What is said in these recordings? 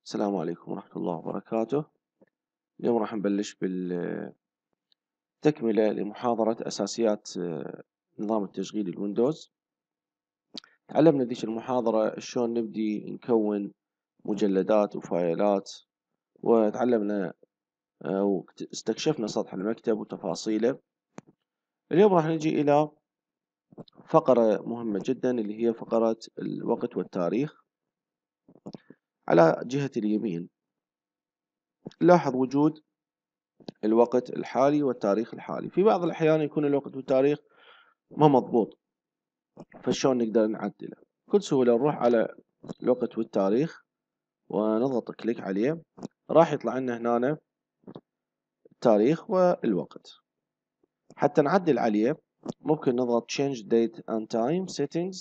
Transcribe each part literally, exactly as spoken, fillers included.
السلام عليكم ورحمة الله وبركاته. اليوم راح نبلش بالتكملة لمحاضرة أساسيات آه، نظام التشغيل الويندوز. تعلمنا ذيك المحاضرة شلون نبدي نكون مجلدات وفايلات، وتعلمنا آه، واستكشفنا سطح المكتب وتفاصيله. اليوم راح نجي إلى فقرة مهمة جدا اللي هي فقرة الوقت والتاريخ. على جهة اليمين لاحظ وجود الوقت الحالي والتاريخ الحالي. في بعض الأحيان يكون الوقت والتاريخ ما مضبوط، فشلون نقدر نعدله؟ بكل سهولة نروح على الوقت والتاريخ ونضغط كليك عليه، راح يطلع لنا هنا التاريخ والوقت. حتى نعدل عليه ممكن نضغط change date and time settings،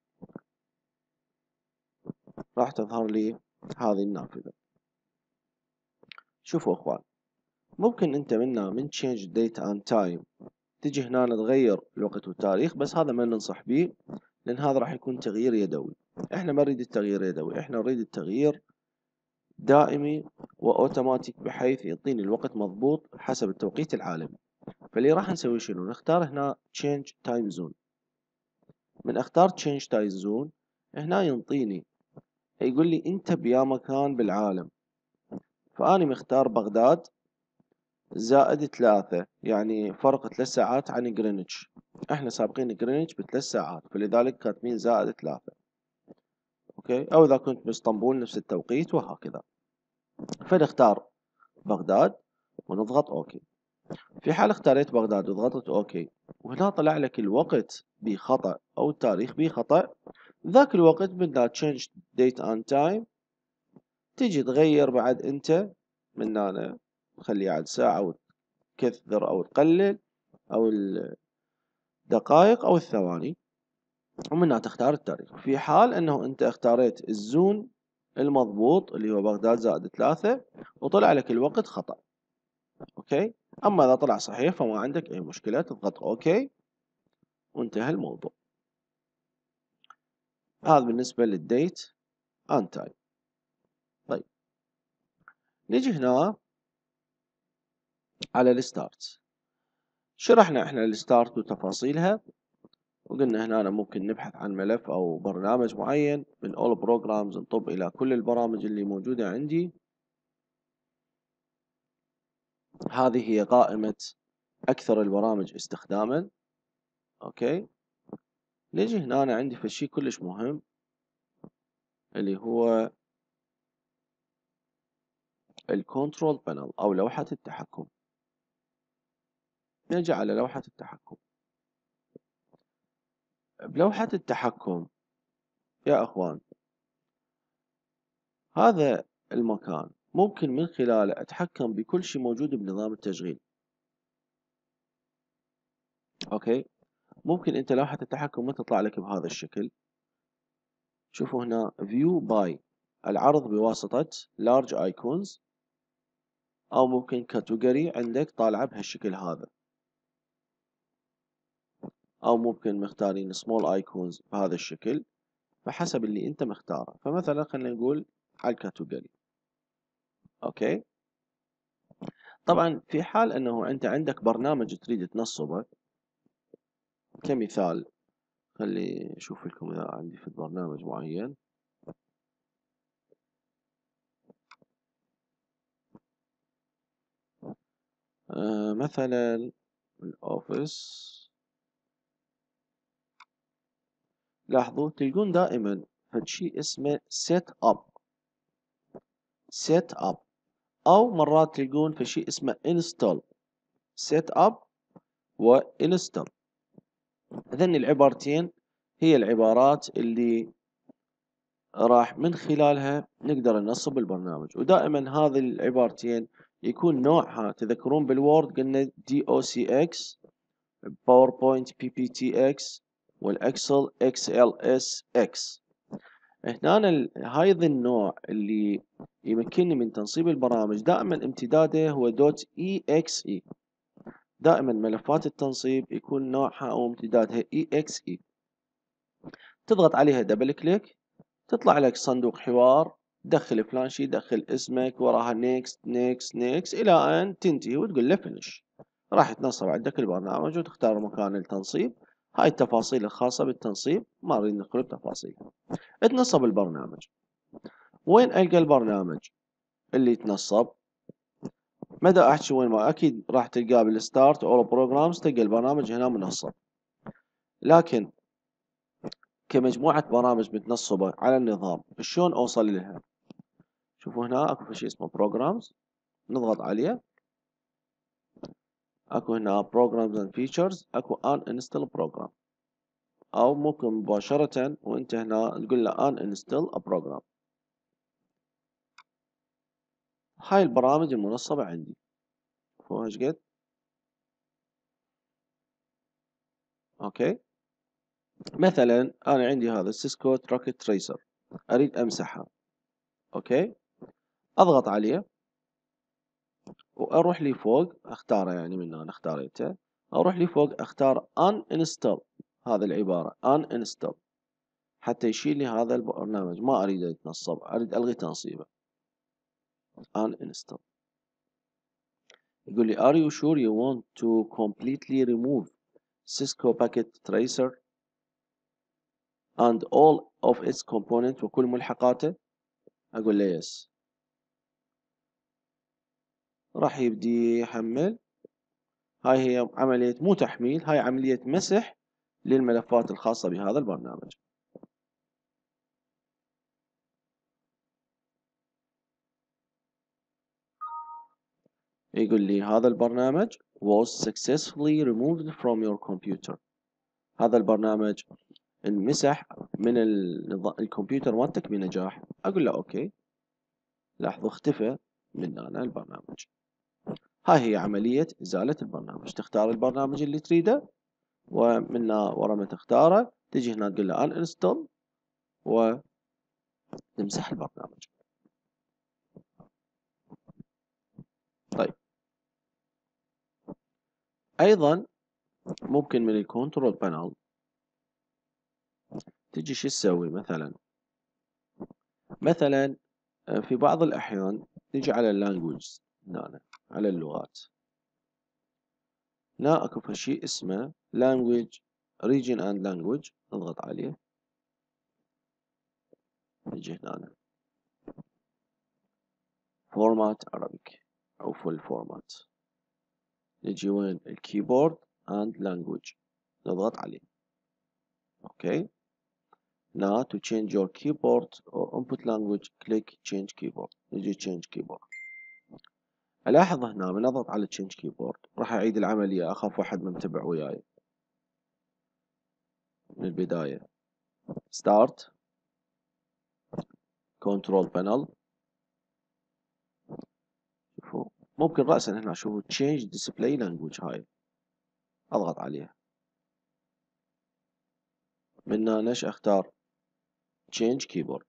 راح تظهر لي هذه النافذة. شوفوا اخوان، ممكن انت منا من change date and time تجي هنا تغير الوقت والتاريخ، بس هذا ما ننصح به لان هذا راح يكون تغيير يدوي. احنا ما نريد التغيير يدوي، احنا نريد التغيير دائمي واوتوماتيك بحيث يعطيني الوقت مضبوط حسب التوقيت العالمي. فاللي راح نسوي شنو؟ نختار هنا change time zone. من اختار change time zone هنا ينطيني يقول لي انت بيا مكان بالعالم، فاني مختار بغداد زائد ثلاثة، يعني فرق ثلاث ساعات عن جرينتش. احنا سابقين جرينتش بثلاث ساعات، فلذلك كاتبين زائد ثلاثة. اوكي، او اذا كنت باسطنبول نفس التوقيت وهكذا. فنختار بغداد ونضغط اوكي. في حال اختاريت بغداد وضغطت اوكي وهنا طلع لك الوقت بخطأ او التاريخ بخطأ، ذاك الوقت بدنا change date and time تيجي تغير بعد انت من هنا، تخليه عاد ساعة وتكثر او تقلل او الدقائق او الثواني، ومنها تختار التاريخ. في حال انه انت اختاريت الزون المضبوط اللي هو بغداد زائد ثلاثة وطلع لك الوقت خطأ. اوكي، اما اذا طلع صحيح فما عندك اي مشكلة، تضغط اوكي وانتهى الموضوع. هذا بالنسبة للديت اند تايم. طيب نيجي هنا على الستارت. شرحنا احنا الستارت وتفاصيلها، وقلنا هنا ممكن نبحث عن ملف او برنامج معين من all programs، نطب الى كل البرامج اللي موجودة عندي. هذه هي قائمة اكثر البرامج استخداما. اوكي، نيجي هنا أنا عندي في شيء كلش مهم اللي هو الكنترول بانل او لوحة التحكم. نجي على لوحة التحكم. بلوحة التحكم يا اخوان، هذا المكان ممكن من خلاله اتحكم بكل شيء موجود بنظام التشغيل. اوكي، ممكن انت لوحة التحكم ما تطلع لك بهذا الشكل. شوفوا هنا view by العرض بواسطة large icons، او ممكن category عندك طالعة بهالشكل هذا، او ممكن مختارين small icons بهذا الشكل، فحسب اللي انت مختاره. فمثلا خلينا نقول على الكاتيجوري. اوكي، طبعا في حال انه انت عندك برنامج تريد تنصبه، كمثال خلي اشوف لكم اذا عندي في برنامج معين. آه مثلا الاوفيس، لاحظوا تلقون دائما فد شيء اسمه سيت اب سيت اب او مرات تلقون في شيء اسمه انستول. سيت اب وانستول، هذين العبارتين هي العبارات اللي راح من خلالها نقدر ننصب البرنامج. ودائما هذه العبارتين يكون نوعها، تذكرون بالوورد قلنا دي او سي اكس، باوربوينت بي بي تي اكس، والاكسل اكس ال اس اكس. هنا هذا النوع اللي يمكنني من تنصيب البرامج دائما امتداده هو دوت اي اكس اي. دائما ملفات التنصيب يكون نوعها او امتدادها اي اكس اي. تضغط عليها دبل كليك تطلع لك صندوق حوار دخل فلان شي، دخل اسمك، وراها نيكست نيكست نيكست إلى أن تنتهي وتقول له فينش. راح يتنصب عندك البرنامج وتختار مكان التنصيب. هاي التفاصيل الخاصة بالتنصيب ما نريد ندخل بتفاصيلها. اتنصب البرنامج. وين ألقى البرنامج اللي يتنصب؟ مدى أحكي وين؟ ما أكيد راح تلقاه بالستارت أول بروجرامز، تلقى البرنامج هنا منصب. لكن كمجموعة برامج متنصبة على النظام شلون أوصل لها؟ شوفوا هنا أكو شيء اسمه programs، نضغط عليه. أكو هنا programs and features، أكو uninstall program، أو ممكن مباشرة وأنت هنا تقول له uninstall a program. هاي البرامج المنصبة عندي. شوفوا ايش قد. أوكي. مثلا أنا عندي هذا سيسكو تراكت تريسر، أريد أمسحها. أوكي. أضغط عليه وأروح لي فوق أختاره، يعني من هنا اختاريته. أروح لي فوق أختار uninstall، هذه العبارة uninstall، حتى يشيل لي هذا البرنامج. ما أريد يتنصب، أريد ألغي تنصيبه. uninstall. يقول لي are you sure you want to completely remove Cisco Packet Tracer and all of its components وكل ملحقاته؟ أقول له yes. راح يبدي يحمل. هاي هي عملية مو تحميل، هاي عملية مسح للملفات الخاصة بهذا البرنامج. يقول لي هذا البرنامج was successfully removed from your computer. هذا البرنامج انمسح من الكمبيوتر مالتك بنجاح. أقول له أوكي. لاحظوا اختفى من هنا البرنامج. هاي هي عملية إزالة البرنامج. تختار البرنامج اللي تريده، ومن ورا ما تختاره تجي هنا تقول له uninstall وتمسح البرنامج. طيب أيضا ممكن من الكنترول بانل تجي شو تسوي. مثلا مثلا في بعض الأحيان تجي على اللانجويج، هنا على اللغات. هنا اكو شيء اسمه language region and language، نضغط عليه. نجي هنا format Arabic أو full format. نجي وين الكيبورد and language، نضغط عليه. اوكي. now to change your keyboard or input language click change keyboard. نجي change keyboard. ألاحظ هنا من أضغط على change keyboard راح أعيد العملية. أخاف واحد متبع وياي. من البداية start control panel. شوفوا ممكن رأسا هنا شوفوا change display language، هاي أضغط عليها. من هنا ايش أختار change keyboard.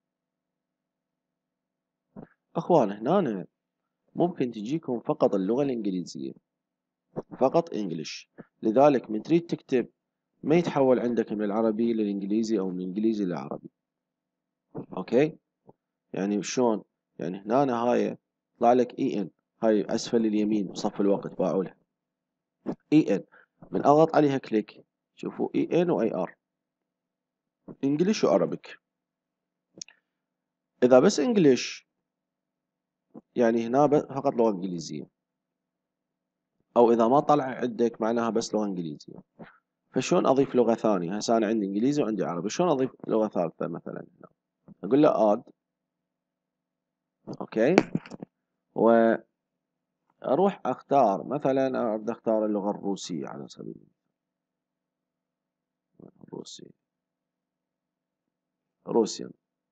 أخوان هنا ممكن تجيكم فقط اللغة الإنجليزية، فقط English. لذلك من تريد تكتب ما يتحول عندك من العربي للإنجليزي أو من الإنجليزي للعربي. أوكي. يعني شلون؟ يعني هنا هاي طلع لك إي إن، هاي أسفل اليمين بصف الوقت باعولها إي إن. من أضغط عليها كليك شوفوا إي إن وأي آر، إنجليش وعربيك. إذا بس إنجليش يعني هنا فقط لغة إنجليزية، أو إذا ما طلع عندك معناها بس لغة إنجليزية. فشلون أضيف لغة ثانية؟ هسه أنا عندي إنجليزي وعندي عربي، شلون أضيف لغة ثالثة مثلا هنا؟ أقول له آد. أوكي. وأروح أختار مثلا أريد أختار اللغة الروسية على سبيل المثال. الروسي روسيان.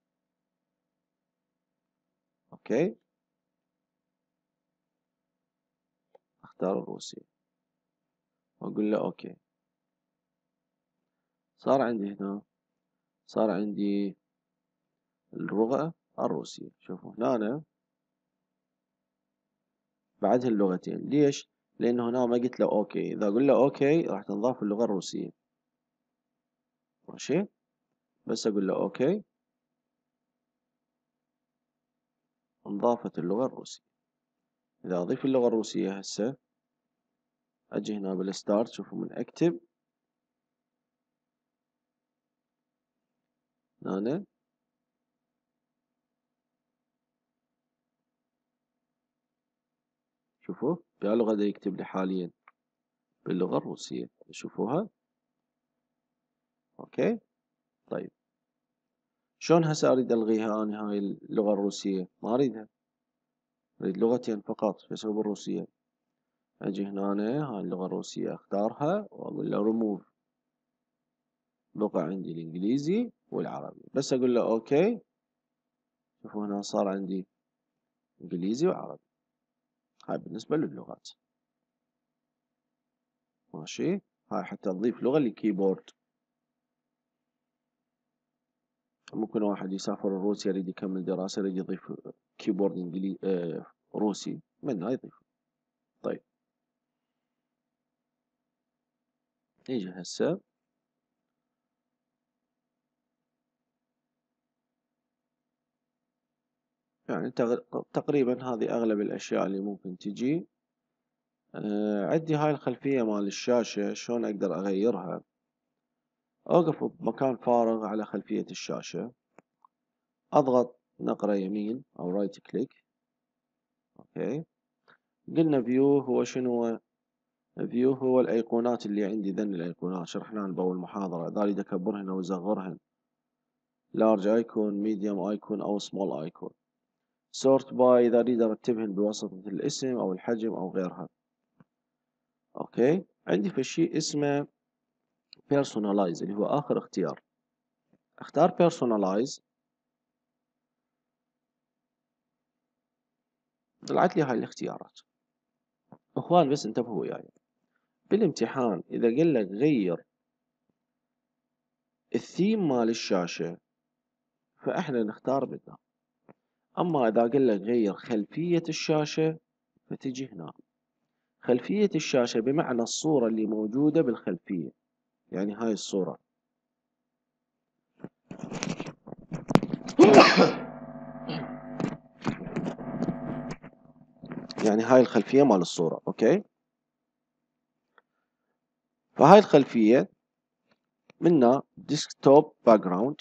أوكي. أختار الروسي وأقول له أوكي. صار عندي هنا صار عندي اللغة الروسية. شوفوا هنا أنا بعد اللغتين. ليش؟ لأنه هنا ما قلت له أوكي. إذا أقول له أوكي راح تنضاف اللغة الروسية. ماشي. بس أقول له أوكي. انضافت اللغة الروسية. إذا أضيف اللغة الروسية هسه أجي هنا بالستارت، شوفوا من أكتب هنا شوفوا يا لغة دا يكتب لي حاليا باللغة الروسية، تشوفوها. أوكي طيب شلون هسه أريد ألغيها أنا هاي اللغة الروسية؟ ما أريدها، أريد لغتين فقط فأسوي بالروسية. أجي هنا هاي اللغة الروسية أختارها وأقول له ريموف، لغة عندي الإنجليزي والعربي، بس أقول له أوكي. شوفوا هنا صار عندي إنجليزي وعربي. هاي بالنسبة للغات. ماشي، هاي حتى نضيف لغة للكيبورد. ممكن واحد يسافر روسيا يريد يكمل دراسة يريد يضيف كيبورد إنجليزي آه روسي منها يضيف. طيب نيجي هسه يعني تقريبا هذه أغلب الأشياء اللي ممكن تجي. آه عندي هاي الخلفية مال الشاشة شلون أقدر أغيرها؟ أوقف بمكان فارغ على خلفية الشاشة، أضغط نقرة يمين أو رايت كليك. أوكي قلنا فيو هو شنو هو؟ فيو هو الأيقونات اللي عندي، ذن الأيقونات شرحناهن بأول محاضرة، ذا أريد أكبرهن أو أصغرهن، لارج أيكون، ميديوم أيكون أو سمول أيكون. سورت باي إذا أريد أرتبهن بواسطة الاسم أو الحجم أو غيرها. أوكي عندي في شيء اسمه personalize اللي هو آخر اختيار. اختار personalize، طلعت لي هاي الاختيارات. اخوان بس انتبهوا وياي، يعني بالامتحان اذا قال لك غير الثيم مال الشاشة فاحنا نختار منها، اما اذا قال لك غير خلفية الشاشة فتجي هنا. خلفية الشاشة بمعنى الصورة اللي موجودة بالخلفية، يعني هاي الصورة. يعني هاي الخلفية مال الصورة. اوكي فهاي الخلفية منها ديسكتوب باك جراوند،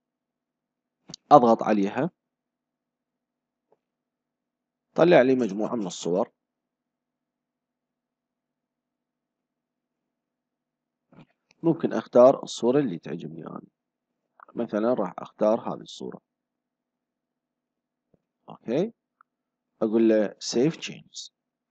اضغط عليها طلع لي مجموعة من الصور. ممكن اختار الصورة اللي تعجبني انا، مثلا راح اختار هذه الصورة. اوكي اقول له save changes،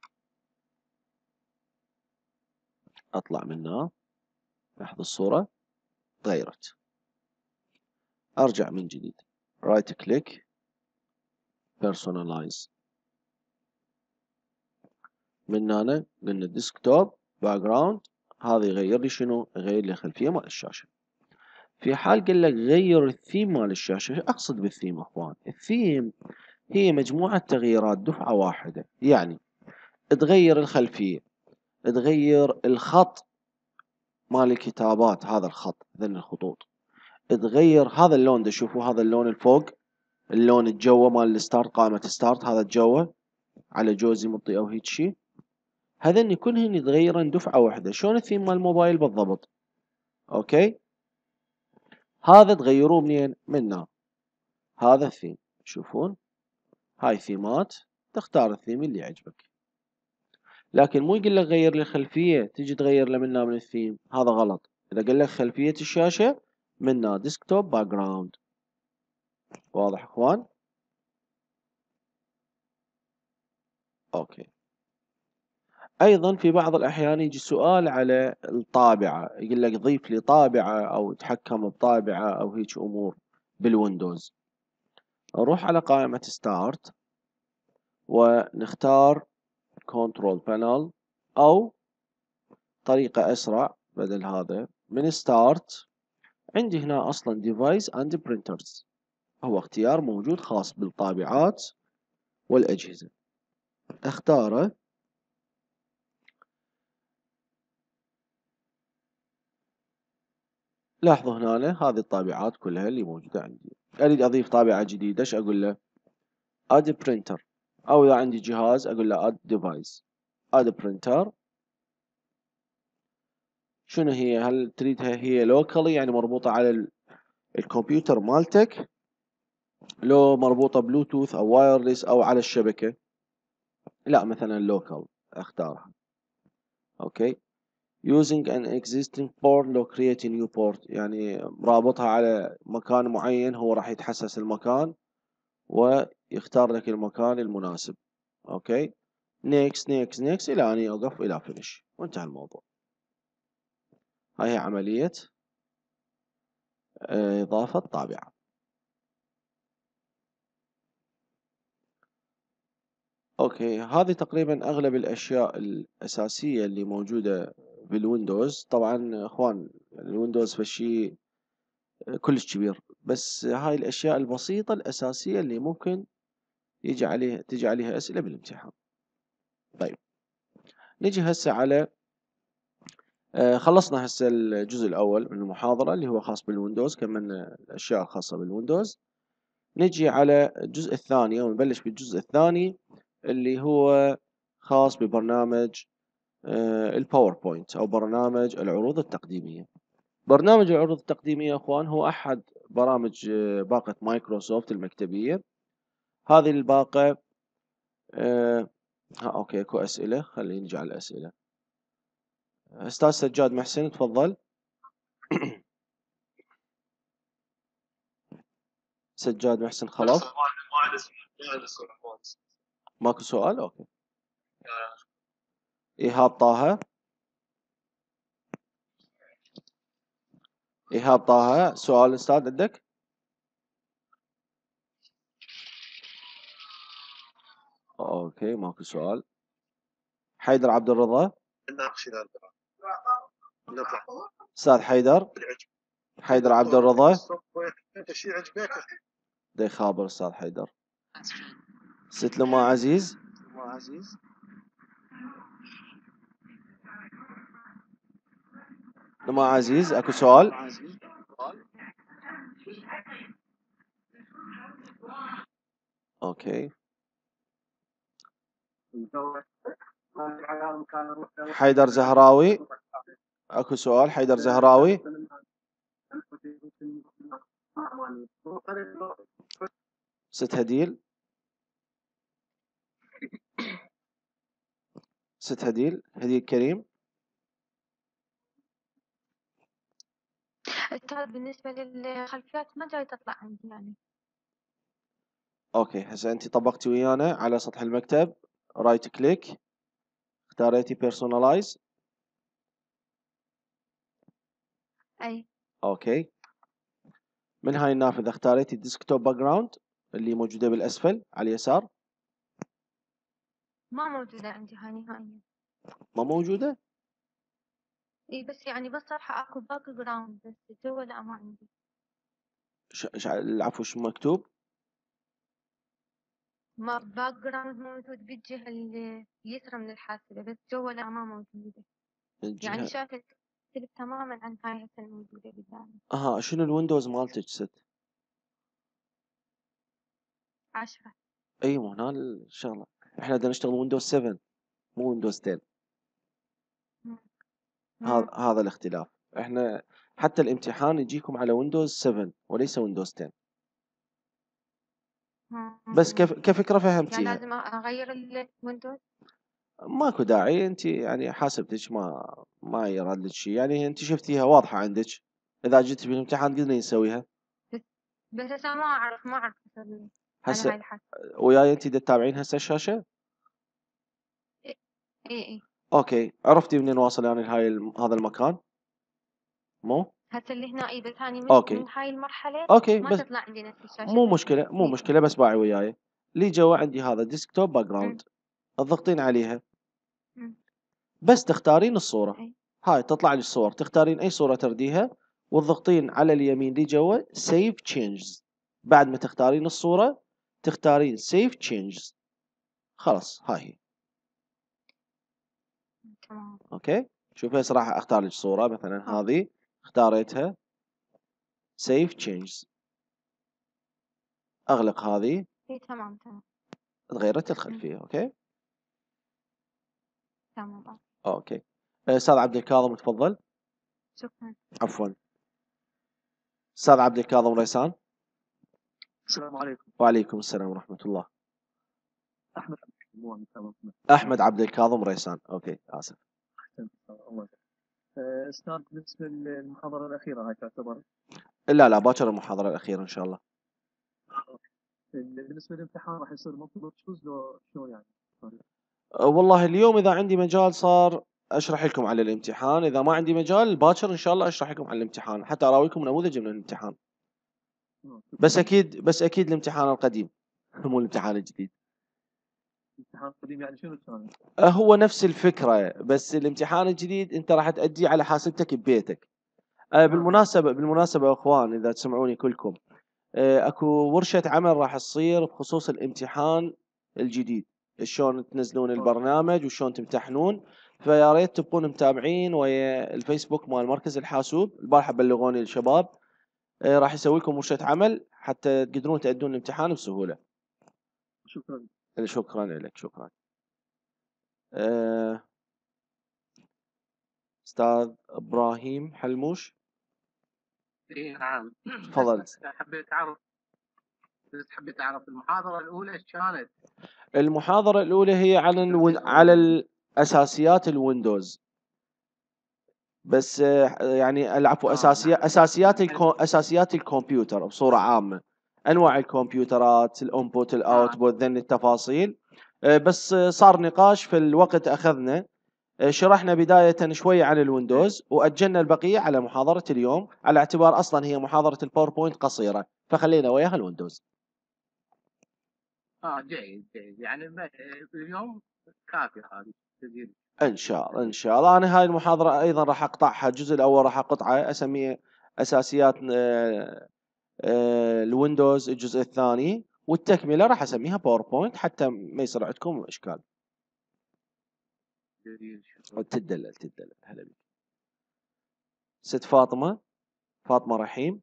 اطلع منها، لاحظ الصورة تغيرت. ارجع من جديد رايت كليك personalize، من هنا قلنا ديسكتوب باك جراوند، هذا يغير لي شنو؟ يغير لي الخلفية مال الشاشة. في حال قال لك غير الثيم مال الشاشة، اقصد بالثيم اخوان، الثيم هي مجموعة تغييرات دفعة واحدة، يعني تغير الخلفية، تغير الخط مال الكتابات، هذا الخط ذن الخطوط، تغير هذا اللون ده، شوفوا هذا اللون الفوق، اللون الجوه مال الستارت، قائمة ستارت هذا الجوه على جوزي مطي او هيك شي، هذن كلهن يتغيرن دفعة واحدة. شلون الثيم مال الموبايل بالضبط؟ اوكي هذا تغيروه منين؟ منا هذا الثيم، تشوفون هاي ثيمات، تختار الثيم اللي يعجبك. لكن مو يقول لك غير لي خلفية تجي تغير له منها من الثيم، هذا غلط. اذا قال لك خلفية الشاشة منها ديسكتوب باك جراوند. واضح اخوان؟ اوكي ايضا في بعض الاحيان يجي سؤال على الطابعة، يقول لك ضيف لي طابعة او تحكم بطابعة او هيك امور بالويندوز. نروح على قائمة ستارت ونختار كنترول بانل، او طريقة اسرع بدل هذا من ستارت، عندي هنا اصلا ديفايس اند برينترز، هو اختيار موجود خاص بالطابعات والاجهزة، اختاره. لاحظوا هنا هذه الطابعات كلها اللي موجودة عندي. اريد اضيف طابعة جديدة، ايش اقول له؟ add printer، أو إذا عندي جهاز أقول له add device. add printer شنو هي؟ هل تريدها هي locally يعني مربوطة على الكمبيوتر مالتك، لو مربوطة بلوتوث أو وايرلس أو على الشبكة؟ لا، مثلا local اختارها. اوكي. using an existing port لو create a new port يعني رابطها على مكان معين، هو راح يتحسس المكان ويختار لك المكان المناسب. اوكي. next next next الى ان يوقف الى finish وانتهى الموضوع. هاي هي عملية إضافة طابعة. اوكي، هذه تقريبا اغلب الاشياء الاساسية اللي موجودة بالويندوز. طبعا اخوان الويندوز فشي كلش كبير، بس هاي الاشياء البسيطة الاساسية اللي ممكن يجي عليها تجي عليها اسئلة بالامتحان. طيب، نجي هسه على آه خلصنا هسه الجزء الاول من المحاضرة اللي هو خاص بالويندوز، كملنا الاشياء الخاصة بالويندوز. نجي على الجزء الثاني ونبلش بالجزء الثاني اللي هو خاص ببرنامج الباوربوينت أو برنامج العروض التقديمية. برنامج العروض التقديمية أخوان هو أحد برامج باقة مايكروسوفت المكتبية. هذه الباقة آه ها أوكي، أكو أسئلة، خلينا نجي على الأسئلة. أستاذ سجاد محسن تفضل. سجاد محسن خلص. ماكو سؤال؟ أوكي. إيهاب طه. إيهاب طه، سؤال أستاذ عندك؟ اوكي، ماكو سؤال. حيدر عبد الرضا. استاذ حيدر. حيدر عبد الرضا. دي خابر استاذ حيدر. ست لما عزيز. لما عزيز اكو سؤال؟ اوكي. حيدر زهراوي اكو سؤال؟ حيدر زهراوي. ست هديل. ست هديل هديل كريم. أستاذ بالنسبة للخلفيات ما جاي تطلع عندي يعني. اوكي، هسه انت طبقتي ويانا على سطح المكتب، رايت كليك، اختاريتي بيرسونالايز. أي. اوكي. من هاي النافذة اختاريتي ديسكتوب باك جراوند اللي موجودة بالاسفل على اليسار. ما موجودة عندي هاي نهائيا. ما موجودة؟ اي بس يعني بس راح اكو باك جراوند بس جوا لا ما عندي. ش... ش... العفو، شو مكتوب؟ ما باك جراوند موجود بالجهة اليسرى من الحاسبة بس جوا لا ما موجودة. الجهة يعني شافت تختلف تماما عن هاي هسه الموجودة قدامي. اها، شنو الويندوز مالتك ست؟ عشرة. اي، مو هنا الشغلة. احنا بدنا نشتغل ويندوز سبعة مو ويندوز عشرة. مم. هذا مم. هذا الاختلاف. احنا حتى الامتحان يجيكم على ويندوز سبعة وليس ويندوز عشرة. بس كف... مم. كفكرة يعني فهمتيها. لازم اغير الويندوز. ماكو داعي، انت يعني حاسبتك ما ما يراد لك شيء، يعني انت شفتيها واضحة عندك. اذا جيتي بالامتحان قدرنا نسويها. بس بس هسه ما اعرف ما اعرف اسوي على هسه هاي الحاسة. وياي انت تتابعين هسه الشاشة. اي اي. اوكي، عرفتي منين واصل يعني هاي الم... هذا المكان؟ مو هسه اللي هنا اي بس هاني من اوكي. من هاي المرحلة اوكي ما بس تطلع عندي نفس الشاشة مو اللي مشكلة، عندي مو هي. مشكلة، بس باعي وياي. اللي جوا عندي هذا ديسكتوب باك مم. جراوند، تضغطين عليها مم. بس تختارين الصورة. اي. هاي تطلع لي الصور، تختارين اي صورة ترديها وتضغطين على اليمين اللي جوا سيف تشينجز. بعد ما تختارين الصورة تختارين سيف تشينجز. خلاص هاي هي. تمام. اوكي. شوف هسه راح اختار لك صورة مثلا اوكي. هذه، اختاريتها سيف تشينجز. اغلق هذه. اي تمام تمام. تغيرت الخلفية. أوكي تمام. أوكي. أستاذ عبد الكاظم تفضل. شكرا. عفوا. أستاذ عبد الكاظم ريسان. السلام عليكم. وعليكم السلام ورحمة الله. أحمد أحمد عبد الكاظم ريسان. أوكي آسف. الله يسلمك. أستاذ بالنسبة للمحاضرة الأخيرة هاي تعتبر؟ لا لا باكر المحاضرة الأخيرة إن شاء الله. بالنسبة للامتحان راح يصير مطلوب تشوز لو شو يعني؟ أه، والله اليوم إذا عندي مجال صار أشرح لكم على الامتحان، إذا ما عندي مجال باكر إن شاء الله أشرح لكم على الامتحان حتى أراويكم نموذج من الامتحان. بس أكيد بس أكيد الامتحان القديم مو الامتحان الجديد. الامتحان القديم يعني شنو كان؟ أه، هو نفس الفكرة بس الامتحان الجديد أنت راح تأديه على حاسبتك ببيتك. أه، بالمناسبة بالمناسبة يا أخوان إذا تسمعوني كلكم، أه، أكو ورشة عمل راح تصير بخصوص الامتحان الجديد، شلون تنزلون البرنامج وشلون تمتحنون. فيا ريت تبقون متابعين ويا الفيسبوك مال مركز الحاسوب. البارحة بلغوني الشباب أه، راح يسوي لكم ورشة عمل حتى تقدرون تأدون الامتحان بسهولة. شكرا. شكرا لك. شكرا. أه، أستاذ إبراهيم حلموش. اي نعم. تفضل. حبيت اعرف بس حبيت اعرف المحاضرة الأولى ايش كانت؟ المحاضرة الأولى هي على الون... على الأساسيات الويندوز بس آه، يعني العفو آه أساسيات نعم. أساسيات الكو... أساسيات الكمبيوتر بصورة عامة، أنواع الكمبيوترات، الأنبوت آه. الأوتبوت ذن التفاصيل. آه، بس آه، صار نقاش في الوقت أخذنا. آه، شرحنا بداية شوية عن الويندوز وأجلنا البقية على محاضرة اليوم على اعتبار أصلا هي محاضرة الباوربوينت قصيرة فخلينا وياها الويندوز. اه جيد جيد يعني ب- اليوم كافي هذه تزيد. ان شاء الله ان شاء الله. انا هاي المحاضره ايضا راح اقطعها، الجزء الاول راح اقطعه اسميه اساسيات آه، آه، الويندوز، الجزء الثاني والتكمله راح اسميها باوربوينت حتى ما يصير عندكم اشكال. جميل شكرا. تدلل تدلل. هلا بك ست فاطمه. فاطمه رحيم.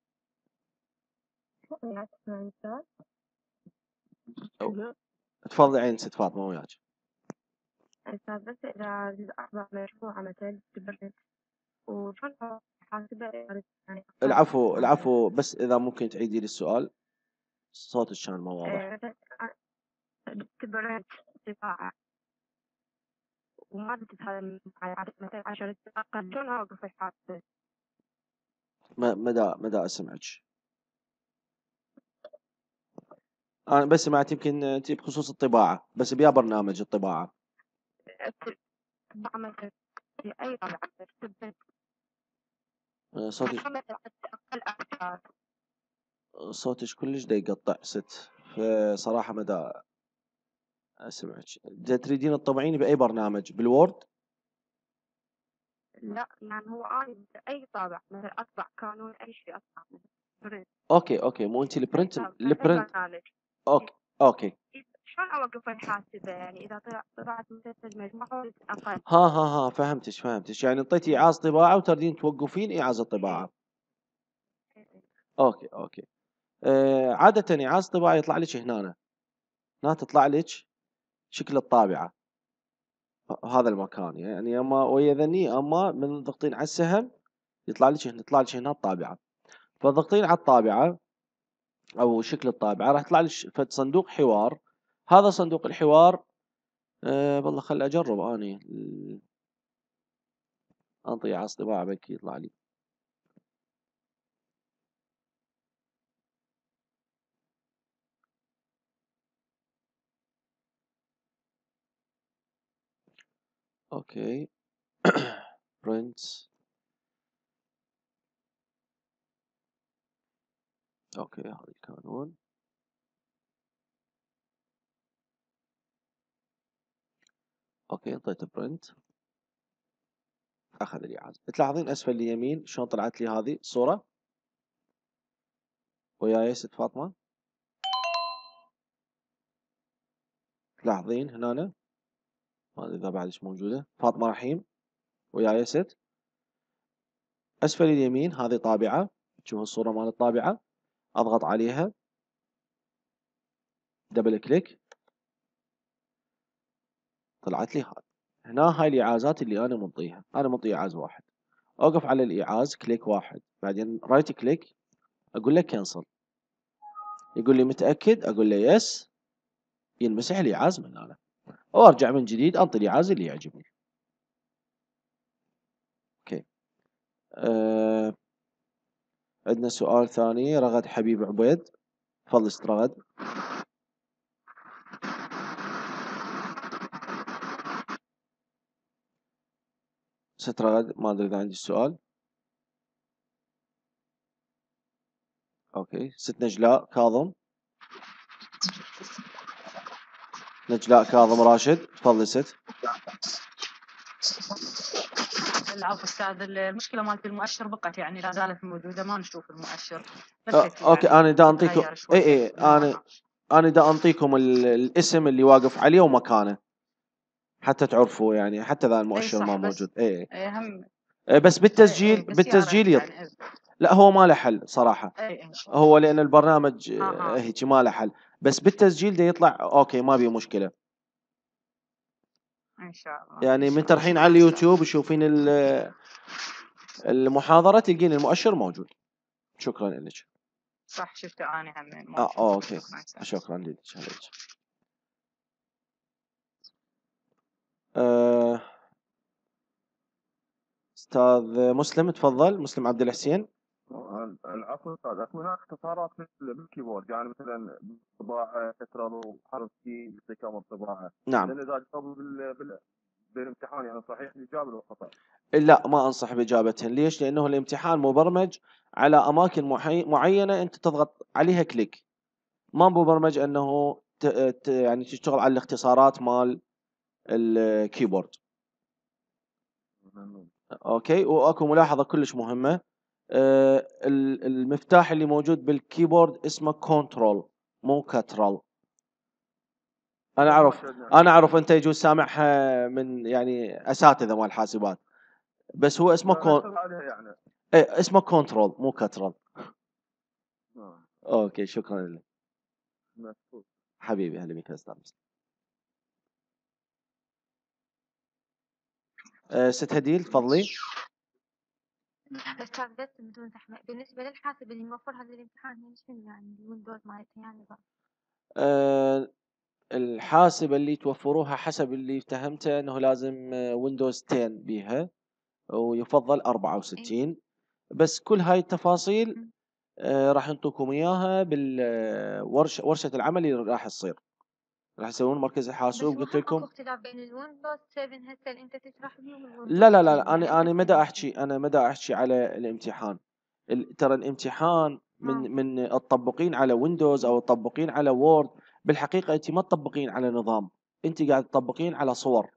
أو- تفضلي عين ست فاطمه وياك. أستاذ بس إذا الأخبار مرفوعة مثلا تبرد وشرحه حاسبة يعني العفو العفو بس اذا ممكن تعيدي لي السؤال صوت الشان ما واضح. تبرد ارتفاع وما تتهذا مثلا عشرة دقائق شلون أوقف الحاسبة؟ ما- مدى مدى اسمعك انا بس سمعت يمكن انت بخصوص الطباعه بس بيا برنامج الطباعه. بعمل أي طبعا تبرد آه، صوتك أقل أكثر. صوتك كلش دا يقطع ست، فصراحة ما دا أسمعك. دا تريدين تطبعين بأي برنامج؟ بالوورد؟ لا يعني هو أنا أي طابع مثلا أطبع قانون أي شيء أطبع برنت أوكي أوكي مو أنت أي البرنت طابع أي البرنت برنامج. أوكي أوكي. شلون أوقف الحاسبة يعني إذا طلع طلعت مسلسل مجموعة أقل؟ ها ها ها فهمتش فهمتش يعني انطيتي إعاز طباعة وتردين توقفين إعازة طباعة. أوكي أوكي. آه عادة إعازة طباعة يطلع لك هنا هنا تطلع لك شكل الطابعة هذا المكان يعني أما ويا ذني أما من ضغطين على السهم يطلع لك هنا يطلع لك هنا الطابعة. فضغطين على الطابعة او شكل الطابعه راح يطلع لي فد صندوق حوار. هذا صندوق الحوار أه والله خل اجرب اني انطي على طباعه بكي يطلع لي. اوكي برنت. اوكي هذا القانون. اوكي انطيت برنت اخذ لي عازل. تلاحظين اسفل اليمين شلون طلعت لي هذه الصوره وياي ست فاطمه؟ تلاحظين هنا ما ادري اذا بعدش موجوده. فاطمه رحيم وياي ست. اسفل اليمين هذه طابعه، تشوف الصوره مال الطابعه، اضغط عليها دبل كليك طلعت لي هذا. هنا هاي الإعازات اللي أنا منطيها، أنا منطي إعاز واحد، أوقف على الإعاز كليك واحد، بعدين رايت كليك أقول له كنسل، يقول لي متأكد؟ أقول له يس، ينمسح الإعاز من هنا، وأرجع من جديد أنطي الإعاز اللي يعجبني. أوكي. أه عندنا سؤال ثاني، رغد حبيب عبيد، تفضل ست رغد. ست رغد ما أدري إذا عندي السؤال. أوكي. ست نجلاء كاظم. نجلاء كاظم راشد، تفضلي ست. العفو أستاذ، المشكلة مالت المؤشر بقت يعني لا زالت موجودة، ما نشوف المؤشر. أه بلكت أوكي، يعني أنا دا أنطيكم تتغير شوية. إي إي أنا أنا دا أنطيكم ال- الاسم اللي واقف عليه ومكانه حتى تعرفوا، يعني حتى ذا اي المؤشر صح، ما بس موجود. إي اي هم إي بس اي بالتسجيل اي بس يا بالتسجيل ريت يط... يعني. لا هو ما له حل صراحة، اي اي هو لأن البرنامج ها آه، ها هيك ما له حل، بس بالتسجيل ده يطلع أوكي ما بي مشكلة. ان شاء الله. يعني إن من شاء الله. ترحين على شكرا أستاذ. اليوتيوب وشوفين ال- المحاضرة تلقين المؤشر موجود. شكرا لك. صح، شفته أنا هم آه موجود. أوكي، شكرا أستاذ. شكرا لك. عليك. آه، أستاذ مسلم تفضل، مسلم عبد الحسين. العفو استاذ، اكو هناك اختصارات مثل بالكيبورد، يعني مثلا طباعه كسرة وحرف سي استكامه الطباعه. نعم. لان اذا جاوبوا بال... بال... بالامتحان يعني صحيح الاجابه ولا خطا؟ لا ما أنصح بإجابتهن. ليش؟ لأنه الامتحان مبرمج على أماكن محي... معينة أنت تضغط عليها كليك، ما مبرمج أنه ت... ت... يعني تشتغل على الاختصارات مال الكيبورد. أوكي. وأكو ملاحظة كلش مهمة، آه، ال- المفتاح اللي موجود بالكيبورد اسمه كنترول مو كترل. أنا ما أعرف شاهدنا أنا أعرف أنت يجوز سامعها من يعني أساتذة مال حاسبات، بس هو اسمه لا كون... نشتغل عليها يعني. إيه اسمه كنترول مو كترل. آه. أوكي شكرا لك مشكور. حبيبي، أهلا بك يا أستاذ. أه ست هديل تفضلي. أستاذ بس بدون زحمة، بالنسبة للحاسب اللي موفر هذا الامتحان هي شنو يعني الويندوز مالتها يعني بقى. أه الحاسبة اللي توفروها حسب اللي فهمته أنه لازم ويندوز عشرة بيها، ويفضل أربعة إيه. وستين، بس كل هاي التفاصيل م. آه راح نعطيكم اياها بالورشه ورشه العمل اللي راح تصير، راح يسوون مركز بس الحاسوب. هو قلت هم اكو لكم اختلاف بين الويندوز سبعة هسه اللي انت تشرح لي لا والويندوز لا لا, عشرة، لا يعني انا انت انا شنو مدى الفرق؟ احكي انا مدى احكي على الامتحان. ال- ترى الامتحان من ها. من التطبقين على ويندوز او التطبقين على وورد، بالحقيقه انت ما تطبقين على نظام، انت قاعد تطبقين على صور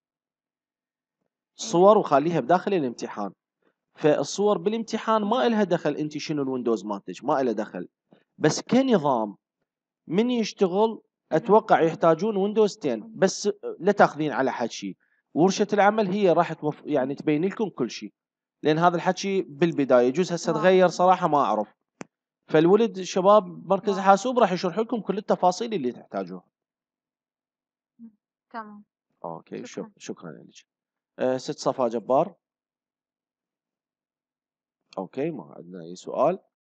إيه. صور وخليها بداخل الامتحان. فالصور بالامتحان ما إلها دخل انت شنو الويندوز مالتك، ما إلها دخل، بس كنظام من يشتغل اتوقع يحتاجون ويندوز عشرة، بس لا تاخذين على حكي. ورشة العمل هي راح توف... يعني تبين لكم كل شيء، لان هذا الحكي بالبدايه يجوز هسه تغير واضح. صراحه ما اعرف. فالولد شباب مركز واضح. حاسوب راح يشرح لكم كل التفاصيل اللي تحتاجوها. تمام. اوكي. شك... شكرا. شكرا لك. أه ست صفا جبار. اوكي ما عندنا اي سؤال.